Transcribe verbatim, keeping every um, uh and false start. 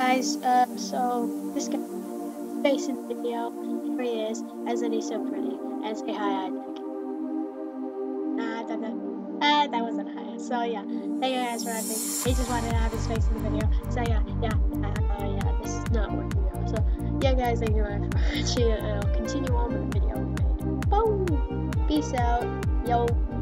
guys, uh, so this guy face in the video, here he is, as in he's so pretty, and say hi, Isaac. Nah, that, that, uh, that wasn't hi. So yeah, thank you guys for watching. He just wanted to have his face in the video. So yeah, yeah, uh, uh, yeah, this is not working out. So yeah, guys, thank you very much for watching. I'll continue on with the video. Boom! Peace out, yo.